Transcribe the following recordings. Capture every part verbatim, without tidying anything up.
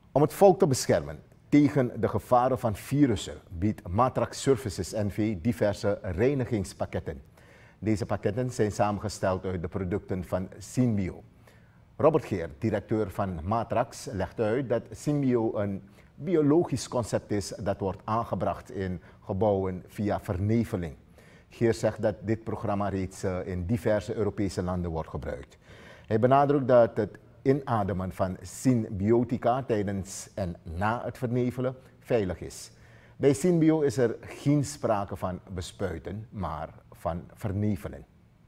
Om het volk te beschermen tegen de gevaren van virussen biedt Matrax Services N V diverse reinigingspakketten. Deze pakketten zijn samengesteld uit de producten van Synbio. Robert Geer, directeur van Matrax, legt uit dat Synbio een biologisch concept is dat wordt aangebracht in gebouwen via verneveling. Geer zegt dat dit programma reeds in diverse Europese landen wordt gebruikt. Hij benadrukt dat het inademen van Synbiotica tijdens en na het vernevelen veilig is. Bij Synbio is er geen sprake van bespuiten, maar van vernevelen.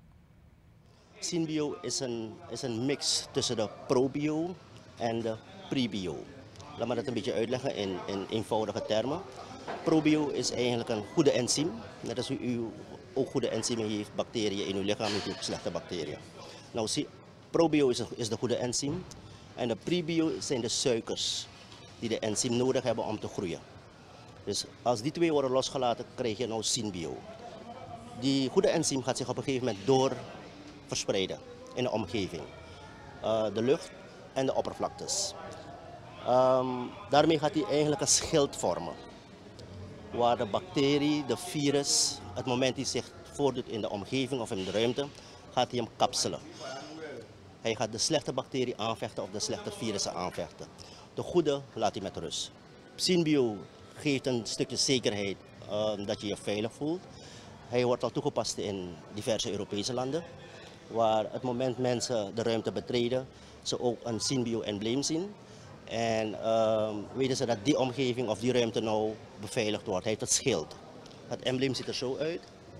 Synbio is een, is een mix tussen de probio en de prebio. Laat me dat een beetje uitleggen in, in eenvoudige termen. Probio is eigenlijk een goede enzym. Net als u ook goede enzymen heeft, bacteriën in uw lichaam, heeft u ook slechte bacteriën. Nou, probio is, een, is de goede enzym en de prebio zijn de suikers die de enzym nodig hebben om te groeien. Dus als die twee worden losgelaten, krijg je nou Synbio. Die goede enzym gaat zich op een gegeven moment door verspreiden in de omgeving. Uh, de lucht en de oppervlaktes. Um, daarmee gaat hij eigenlijk een schild vormen. Waar de bacterie, de virus, het moment die zich voordoet in de omgeving of in de ruimte, gaat hij hem kapselen. Hij gaat de slechte bacterie aanvechten of de slechte virussen aanvechten. De goede laat hij met rust. Synbio geeft een stukje zekerheid uh, dat je je veilig voelt. Hij wordt al toegepast in diverse Europese landen, waar het moment mensen de ruimte betreden, ze ook een Synbio-embleem zien. En uh, weten ze dat die omgeving of die ruimte nou beveiligd wordt. Hij heeft het schild. Het embleem ziet er zo uit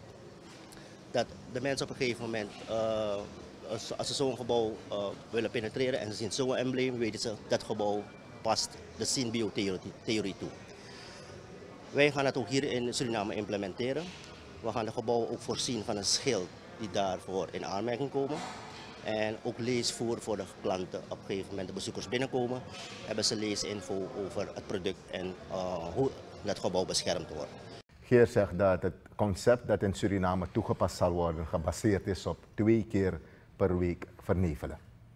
dat de mensen op een gegeven moment, uh, als, als ze zo'n gebouw uh, willen penetreren en ze zien zo'n embleem, weten ze dat gebouw past de Synbio-theorie toe. Wij gaan het ook hier in Suriname implementeren. We gaan de gebouwen ook voorzien van een schild die daarvoor in aanmerking komen. En ook leesvoer voor de klanten. Op een gegeven moment de bezoekers binnenkomen, hebben ze leesinfo over het product en uh, hoe dat gebouw beschermd wordt. Geer zegt dat het concept dat in Suriname toegepast zal worden gebaseerd is op twee keer per week vernevelen.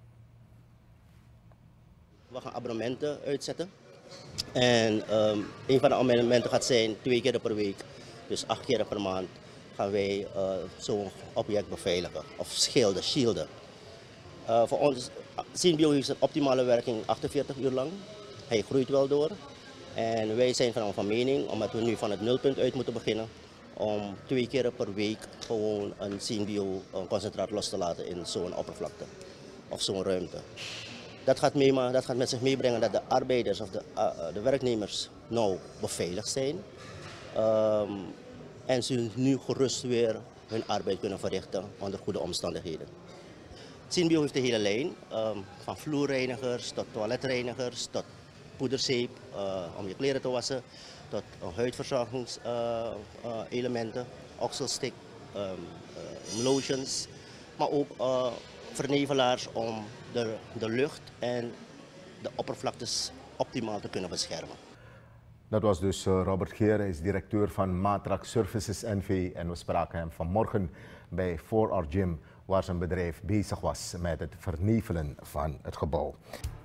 We gaan abonnementen uitzetten. En um, een van de abonnementen gaat zijn twee keer per week, dus acht keer per maand gaan wij uh, zo'n object beveiligen of schilden, shielden. Uh, voor ons, Synbio heeft een optimale werking achtenveertig uur lang. Hij groeit wel door. En wij zijn van, van mening, omdat we nu van het nulpunt uit moeten beginnen, om twee keer per week gewoon een Synbio concentraat los te laten in zo'n oppervlakte of zo'n ruimte. Dat gaat, mee, dat gaat met zich meebrengen dat de arbeiders of de, uh, de werknemers nou beveiligd zijn. Um, en ze nu gerust weer hun arbeid kunnen verrichten onder goede omstandigheden. Synbio heeft de hele lijn, um, van vloerreinigers tot toiletreinigers, tot poederzeep uh, om je kleren te wassen, tot uh, huidverzorgingselementen, uh, uh, oxelstick, um, uh, lotions, maar ook uh, vernevelaars om de, de lucht en de oppervlaktes optimaal te kunnen beschermen. Dat was dus Robert Geer, hij is directeur van Matrax Services N V en we spraken hem vanmorgen bij four R Gym waar zijn bedrijf bezig was met het vernevelen van het gebouw.